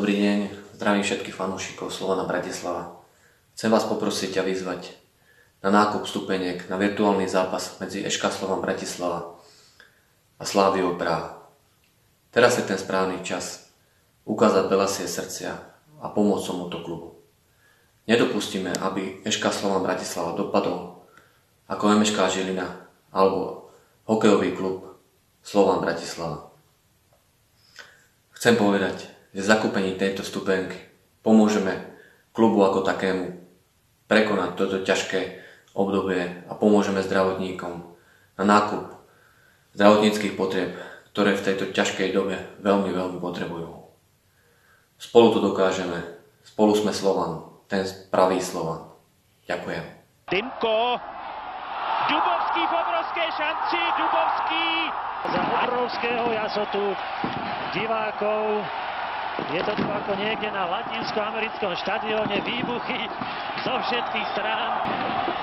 dobrý deň. Zdravím všetkých fanúšikov Slovana Bratislava. Chcem vás poprosiť a vyzvať na nákup vstupeniek na virtuálny zápas medzi SK Slovan Bratislava a Slaviou Praha. Teraz je ten správny čas ukázať belasie srdcia a pomôcť tomuto klubu. Nedopustíme, aby SK Slovan Bratislava dopadol ako MŠK Žilina alebo hokejový klub Slovan Bratislava. Chcem povedať, že zakúpení tejto vstupenky pomôžeme klubu ako takému prekonať toto ťažké obdobie a pomôžeme zdravotníkom na nákup zdravotníckych potrieb, ktoré v tejto ťažkej dobe veľmi potrebujú. Spolu to dokážeme. Spolu sme Slovan. Ten pravý Slovan. Ďakujem. Tymko. Dubovský v obrovskej šanci. Dubovský za obrovského jasotu divákov. Je to tu ako niekde na latinsko-americkom štadióne, výbuchy zo všetkých strán.